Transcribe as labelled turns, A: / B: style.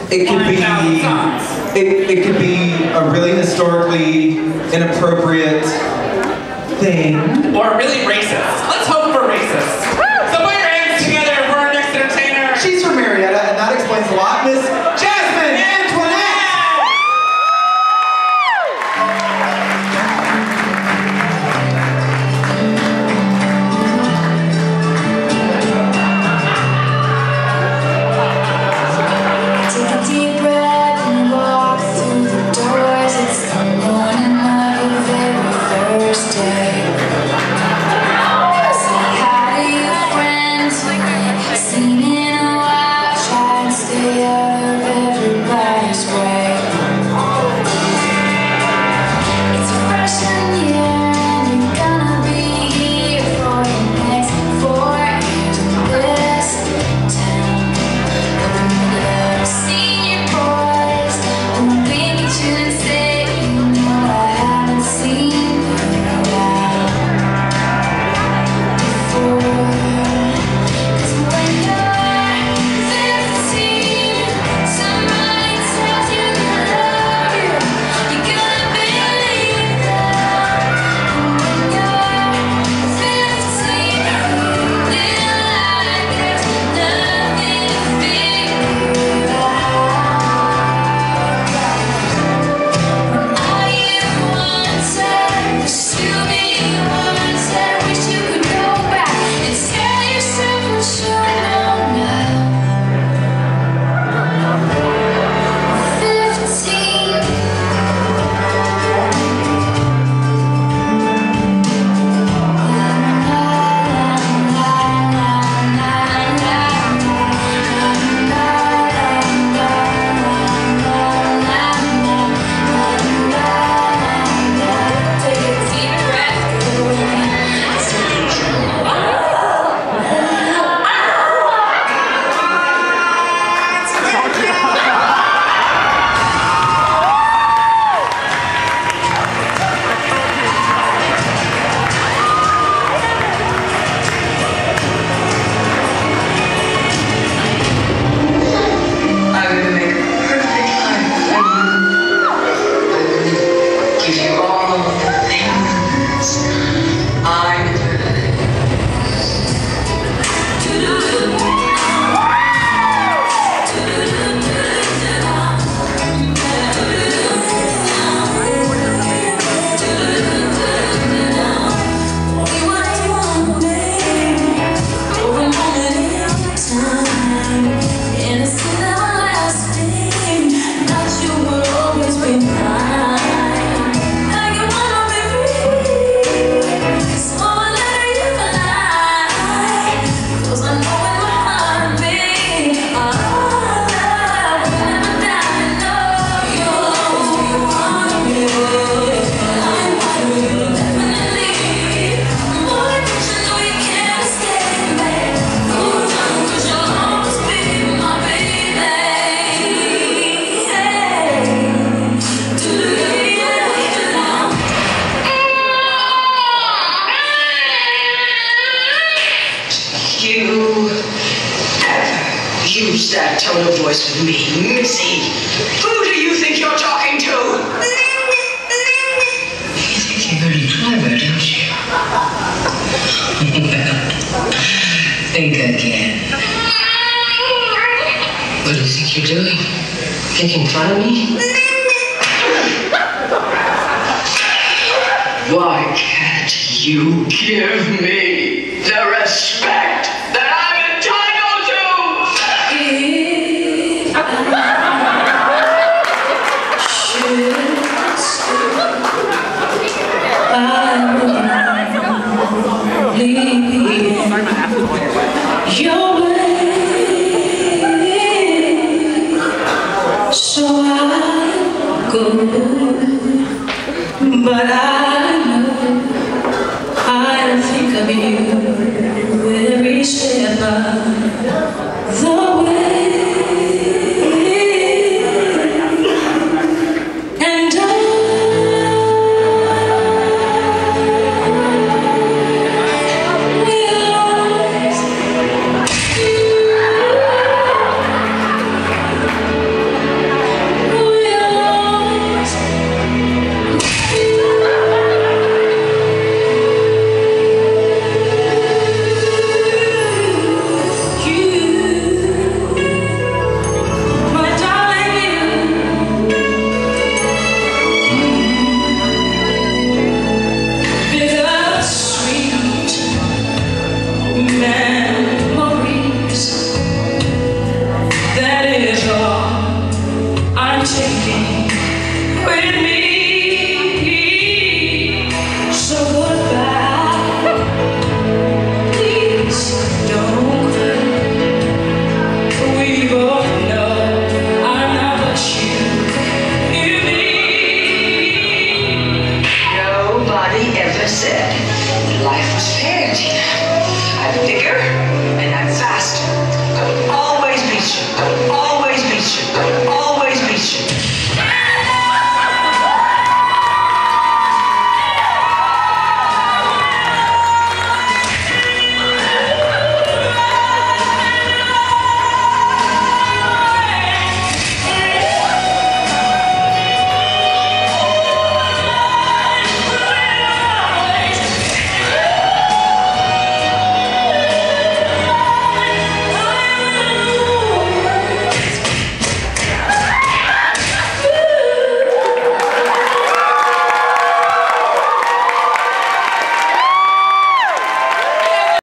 A: It could be, it could be a really historically inappropriate thing.
B: Or really racist. Let's hope for racist. So put your hands together for our next entertainer.
A: She's from Marietta, and that explains a lot. Miss Jasmine Antoinette!
C: Use that tone of voice with me, Missy. Who do you think you're talking to? You think you're very clever, don't you? Think again. What do you think you're doing? Making fun of me? Why can't you give me the respect that I'm entitled to?
D: Your way, so I go, but I